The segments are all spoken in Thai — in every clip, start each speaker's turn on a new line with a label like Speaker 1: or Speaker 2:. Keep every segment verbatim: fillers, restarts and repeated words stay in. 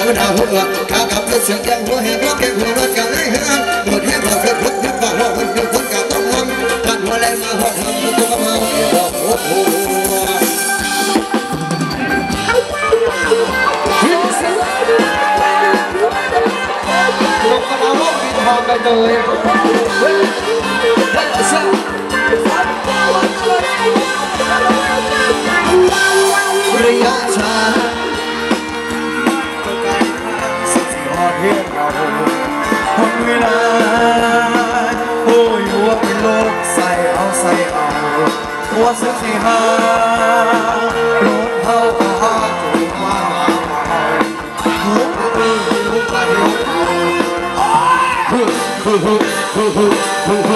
Speaker 1: หัวหน้าหัวข้ากับเสียงแกงหัวแหงหัวแกงหัวรักกันเลยฮะหมดแหงเราเกิดพุทธยุบว่าเราเป็นคนกับต้องทำกันหัวแรงมาหัวทำตัวมาโอ้โหลงกระดาษห้องบินทองกันเลยระยะช้าสิ่งที่หอดเหี้ยเราคนเวลาโอ้ยหัวเป็นโลกใส่เอาใส่เอาหัวสุดที่หาโลกเท่ากับหาตัวว่าหัวเป็นหัวไปหัวหัวหัวหัวหัวหัว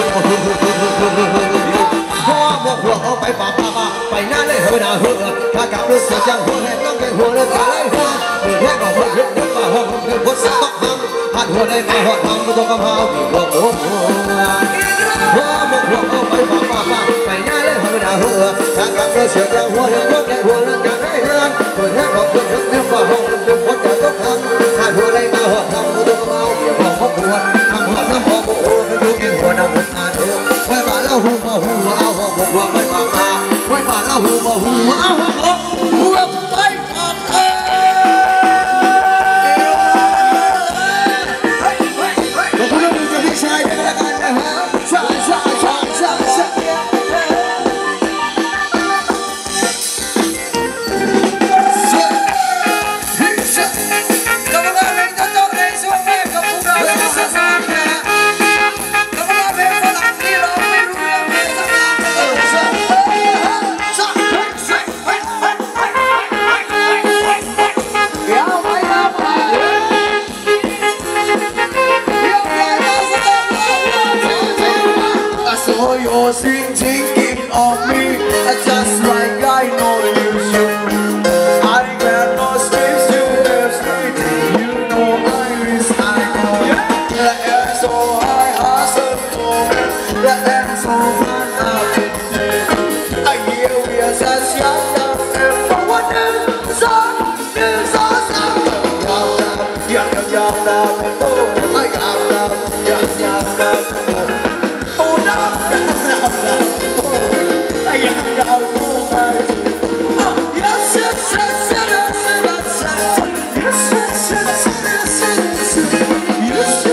Speaker 1: หัวเอาไปป่าป่าป่าไปหน้าเลยหัวหน้าหัวถ้ากับรถเสียจังหัวแหกต้องเป็นหัวเลยตายหัวหัวแหกก็หัวหัวหัวป่าหัวหัวหัวสักต้องทำหัดหัวได้มาหัวทำไม่ต้องกำเพาหัวหัวหัวหัวหัวเอาไปป่าป่าป่าไปหน้าเลยหัวหน้าหัวถ้ากับรถเสียจังหัวแหกต้องเป็นหัวเลยตายหัวหัวแหกก็หัวหัวหัวป่าหัวหัวหัวจะต้องทำหัดหัวได้มาหัวทำไม่ต้องกำเพาหัวหัวหัวทำหัวทำหัวหัวให้ดูกินหัวน้ำหัวตาหัวไว้ป่าเล่าหัวหัวเอาหัวหัวไปป่าป่าไว้ป่าเล่าหัวหัวเอาหัวหัวไปป่าเอ้ก็คุณลุงจะพี่ชายกันละกันนะฮะชาชาชาชาชาYou're thinking of me just like I know you should. I got no space to have you know I wish I know. The air so high, heart so cold. The air so far up. I hear we are such young love and for what is on is awesome. Young love, young young love, oh, I got love, young young love. Oh no. I am the old man. Yes, yes, yes, yes, yes, yes, yes, yes, yes,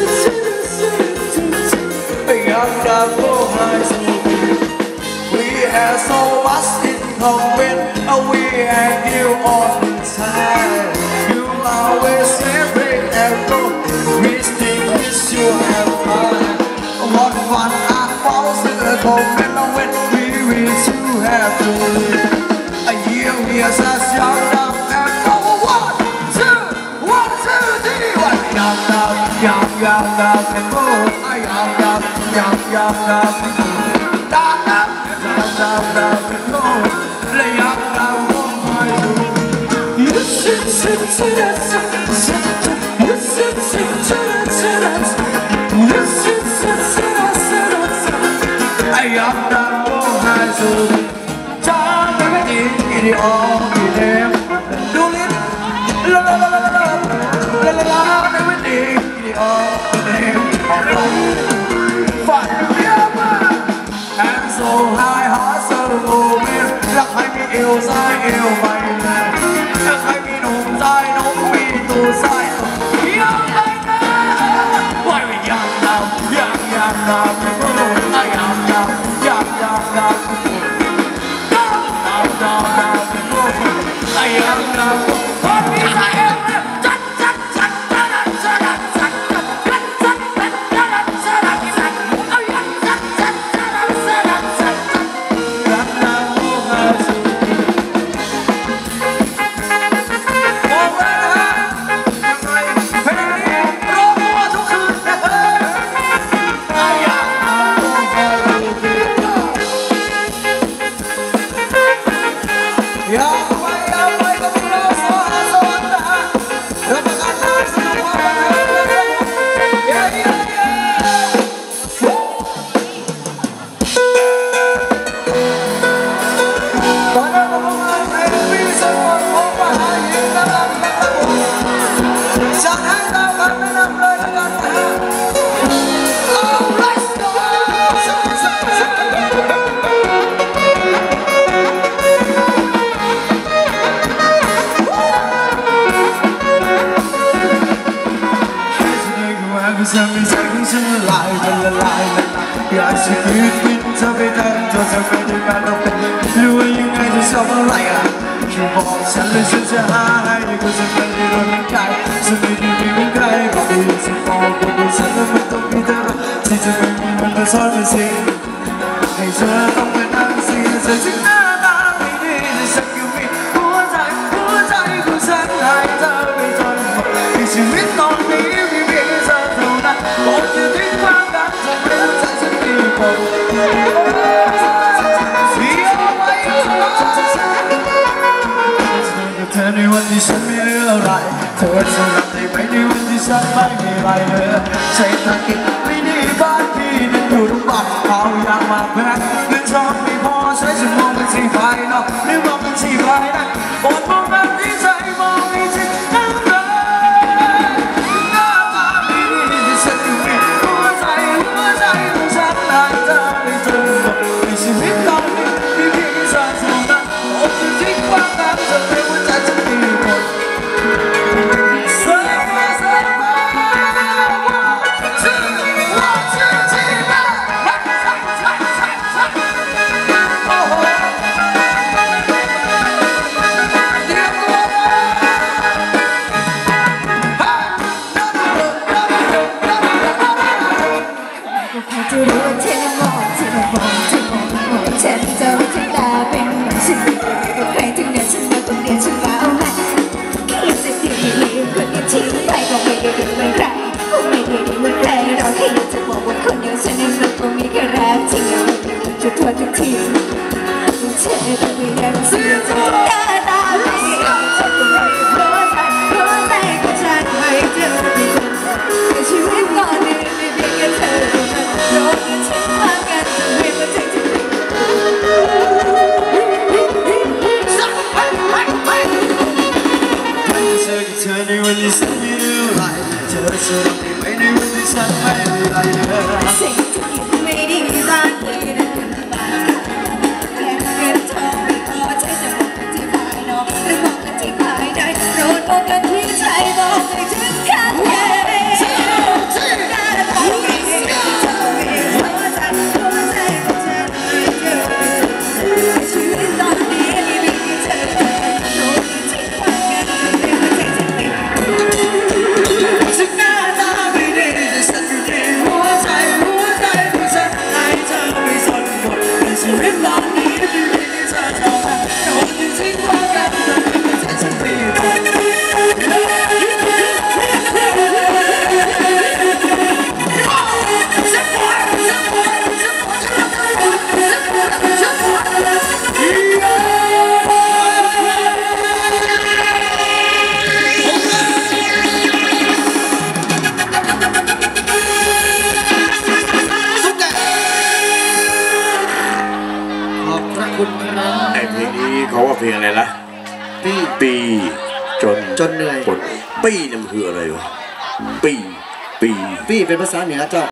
Speaker 1: yes. I am the old man. We have so much in common. We have you all the time. You always every echo. We think this you have fun. What fun I fall to the moment when we reach to have to a year we are such young love and over one, two, one, two, three, one. Young love, young, young love and more. Young love, young, young love and more. Young love, young, young love and more. The young love of my soul. You should sit, sit, sit, sit, you should sit, sit, sit, you should sit, sit. I am the one who John, everything in all the damn. Do it, la la la la la la la la, everything in all the damn. Fire, yeah, and so high, heart so low, man. Lắc hai mi yêu sai yêu mày, lắc hai mi nồng sai nồng mi tu sai. Yêu mày na, why we young now, young young now. I am now, young young now. Now now now, I am now. What is I am? Yeah, ละลายละลายอยากจะยืดบินเธอไปเดินเธอจะไปด้วยกันเราเป็นรู้ว่ายังไงจะชอบอะไรอ่ะแค่บอกฉันเลยฉันจะหาให้ก็จะเป็นในเรื่องของใครจะไม่ได้มีเป็นใครบอกให้ฉันบอกว่าฉันนั้นไม่ต้องมีเธอที่จะไม่มีมันมาซ่อนมาสิให้เธอต้องมานั่งเสียใจถึงหน้าตาไม่ดีแต่ฉันก็มีหัวใจหัวใจของฉันให้เธอไปจนหมดในชีวิตตอนนี้มีเพียงเธอเท่านั้นบอกจะทิ้งความรักทำให้ใจฉันมีปมเสียไว้เธอในวันที่ฉันไม่เหลืออะไรเธอจะรับได้ไหมในวันที่ฉันไม่มีอะไรเลยใช้ทางกินไม่ดีบ้านพี่นั้นอยู่ตรงบ้านเอาอย่างมากแพ้เงินทองไม่พอใช้ฉันมองเป็นที่ภายนอกหรือมองเป็นที่ภายในบนมองแบบนี้ใจมองไม่จริงนั่งเลยหน้าตาไม่ดีที่ฉันอยู่ในหัวใจหัวใจของฉันได้เธอได้จนหมดในชีวิตตอนนี้มีเพียงเธอเท่านั้นโอ้จะทิ้งความรักจะไม่ว่าใจจะมีหมด
Speaker 2: จะรู้ว่าเธอมองเธอมองเธอมองมองฉันเจ้าที่ตาเป็นเหมือนฉันกับใครถึงเดินฉันมาตรงเดียวฉันว่าเอาไหมแค่อยากจะดีคนที่ทิ้งไปก็ไม่ได้ดีเหมือนใครคงไม่ได้ดีเหมือนใครเราแค่อยากจะบอกว่าคนอย่างฉันในโลกก็มีแค่รักจริงจะทวนทุกทีเธอต้องไม่ยังเสียใจหน้าตาไม่ดีฉันก็ไม่รู้ใจรู้ใจของฉันไม่เจอดีแต่ชีวิตตอนนี้ไม่เพียงแค่เธอโลกนี้ฉันว่ากันจะไม่มาแทงเธอ
Speaker 1: เธอกับเธอในวันที่ฉันไม่รู้อะไรเธอจะรับได้ไหมในวันที่ฉันไม่มีอะไรเลย
Speaker 2: สิ่งที่ไม่ดีบ้างที่นั่นแค่เงินทองไม่พอใช้จะมองกันที่ภายนอกหรือมองกันที่ภายในโดนมองกันที่ใจบอกให้ถึงข้างใน
Speaker 3: ไอ้เพลงนี้เขาว่าเพลงอะไรล่ะปีปีจน
Speaker 1: จนเหนื่อย
Speaker 3: ปีนี่มันคืออะไรวะปีปี
Speaker 1: ปีเป็นภาษาเหนือเจ้า